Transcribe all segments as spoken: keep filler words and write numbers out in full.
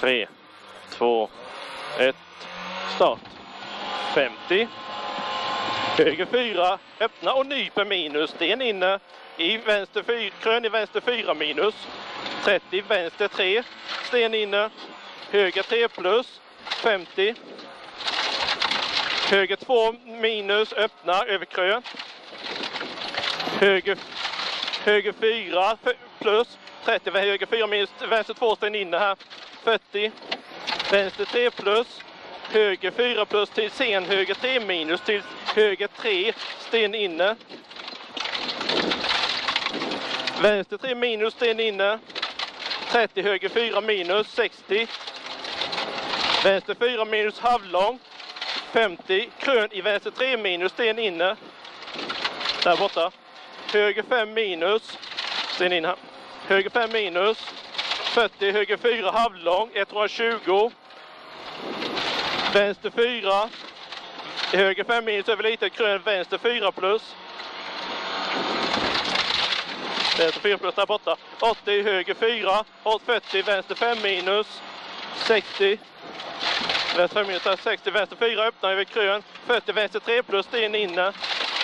tre, två, ett, start. femtio. Höger fyra, öppna och nyper minus. Sten inne i vänster fyra, krön i vänster fyra minus. trettio, vänster tre, sten inne. Höger tre plus, femtio. Höger två minus, öppna över krön. Höger, höger fyra plus, trettio, höger fyra minus, vänster två sten inne här. fyrtio, vänster tre plus, höger fyra plus till sen höger tre minus till höger tre, sten inne. Vänster tre minus, sten inne. trettio, höger fyra minus, sextio. Vänster fyra minus, halvlång. femtio, krön i vänster tre minus, sten inne. Där borta. Höger fem minus, sten inne. Höger fem minus. fyrtio, höger fyra halvlång, etthundratjugo. Vänster fyra. Höger fem minus över lite, krön vänster fyra plus. Vänster fyra plus där borta. åttio, höger fyra. åt fyrtio, vänster fem minus. sextio. Vänster fem minus där, sextio, vänster fyra öppnar över krön. fyrtio, vänster tre plus, sten inne.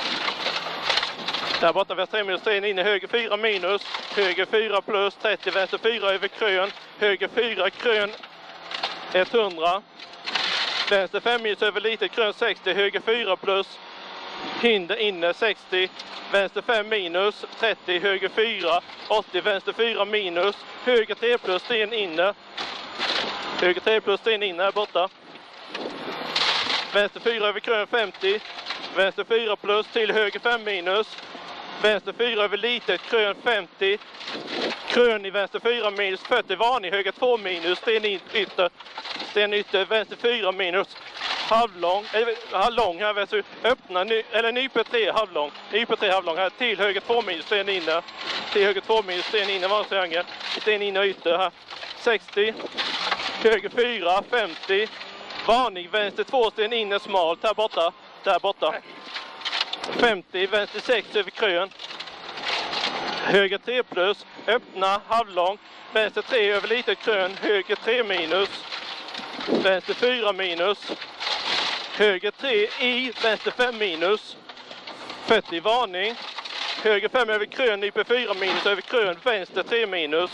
Där borta, vänster tre minus, sten inne. Höger fyra minus. Höger fyra plus, trettio, vänster fyra över krön. Höger fyra, krön etthundra. Vänster fem minus över lite, krön sextio, höger fyra plus. Hinder inne, sextio. Vänster fem minus, trettio, höger fyra. åttio, vänster fyra minus. Höger tre plus, sten inne. Höger tre plus, sten inne här borta. Vänster fyra över krön femtio. Vänster fyra plus till höger fem minus. Vänster fyra över litet, krön femtio. Krön i vänster fyra minus, fyrtio, varning, höger två minus, sten ytter. Sten ytter, vänster fyra minus. Halvlång, eller halvlång här, vänster, öppna, ny, eller nyper tre, halvlång. Nyper tre, halvlång här, till höger två minus, sten inne. Till höger två minus, sten inne, vänster, sten inne och ytter här. sextio. Höger fyra, femtio. Varning, vänster två, sten inne, smalt, här borta. Där borta. femtio, vänster sex över krön. Höger tre plus, öppna, halvlång. Vänster tre över lite krön, höger tre minus. Vänster fyra minus. Höger tre i, vänster fem minus. fyrtio, varning. Höger fem över krön, nyper fyra minus över krön, vänster tre minus.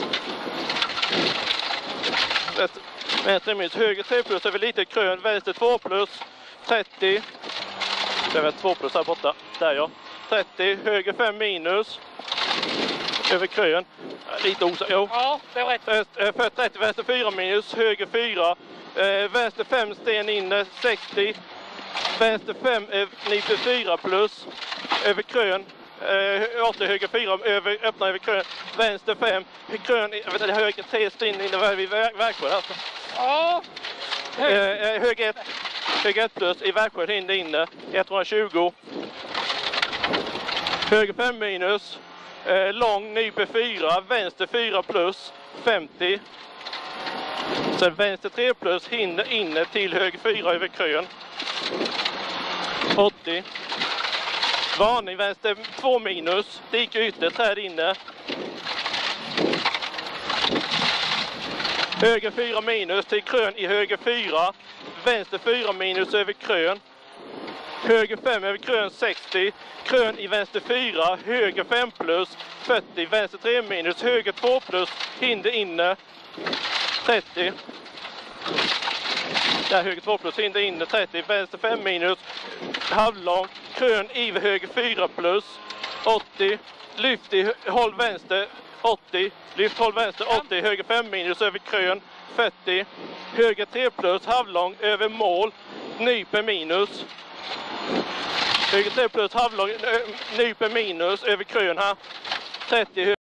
Vänster, vänster tre minus, höger tre plus över lite krön, vänster två plus. trettio. Det är väl två plus här borta. Där ja. trettio, höger fem minus. Över krön. Lite osäker. Jo. Ja, det är rätt. För trettio, vänster fyra minus. Höger fyra. Eh, vänster fem, sten inne. sextio. Vänster fem, eh, nyper fyra plus. Över krön. Eh, åttio, höger fyra. Över, öppnar över krön. Vänster fem. Krön, jag vet inte, höger tre, sten inne vid verksjö. Alltså. Ja. Eh, höger ett. Höger ett plus i verksjö, hinder inne. etthundratjugo. Höger fem minus. Eh, lång, nyper fyra. Vänster fyra plus. femtio. Sen vänster tre plus. Hinder inne till höger fyra över krön. åttio. Varning, vänster två minus. Dike ytter, träd inne. Höger fyra minus till krön i höger fyra. Vänster fyra minus över krön. Höger fem över krön sextio. Krön i vänster fyra. Höger fem plus. fyrtio. Vänster tre minus. Höger två plus. Hinder inne. trettio. Där höger två plus. Hinder inne. trettio. Vänster fem minus. Halvlång. Krön i höger fyra plus. åttio. Lyft i håll vänster. åttio. Lyft håll vänster. åttio. Höger fem minus över krön. fyrtio. Höger tre plus. Halvlång över mål. Nyper minus. Höger tre plus. Halvlång. Nyper minus över krön här. trettio.